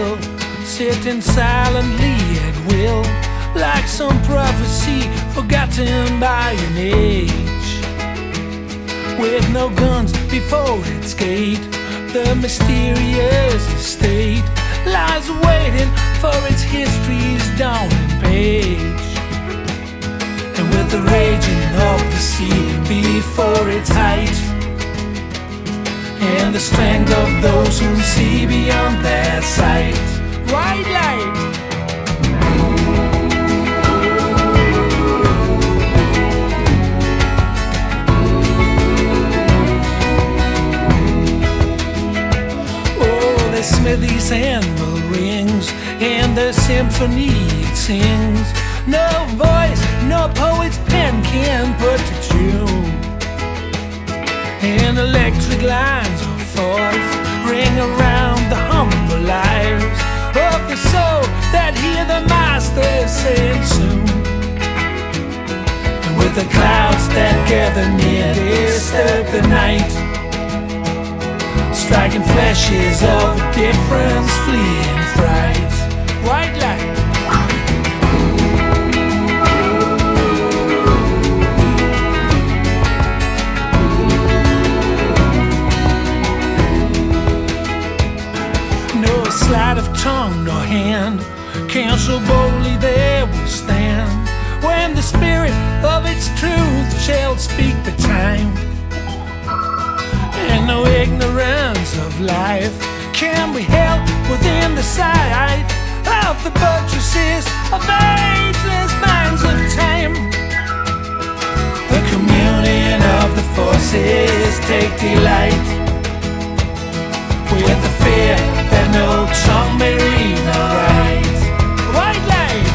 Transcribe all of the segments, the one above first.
hill, sitting silently at will, like some prophecy forgotten by an age. With no guns before its gate, the mysterious estate lies waiting for its history's dawning page. And with the raging of the sea before its height, and the strength of those who see beyond their sight. White light. Oh, the smithy's anvil rings, and the symphony it sings. No voice, no poet's pen can put to tune. And electric lines of force ring around the humble lives of the soul that hear the master saying soon. And with the clouds that gather near disturb the night, striking flashes of difference, fleeing fright. White light. Sleight of tongue nor hand can so boldly there withstand, when the spirit of its truth shall speak the time. And no ignorance of life can be held within the sight of the buttresses of ageless minds of time. The communion of the forces take delight with the fear that no tongue may read nor write. White light.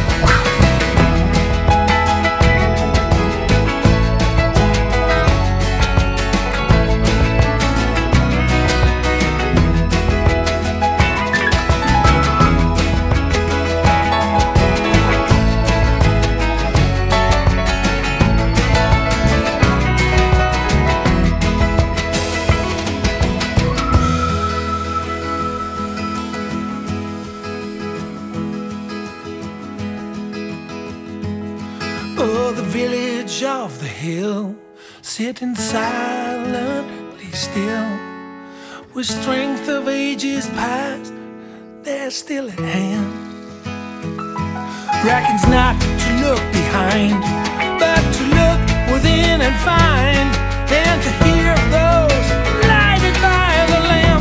Oh, the village of the hill, sitting silently still, with strength of ages past, they're still at hand. Reckons not to look behind, but to look within and find, and to hear those lighted by the lamp.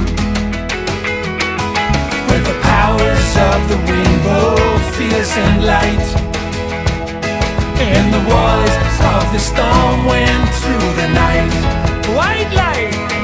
With the powers of the rainbow, fierce and light, and the walls of the storm went through the night. White light.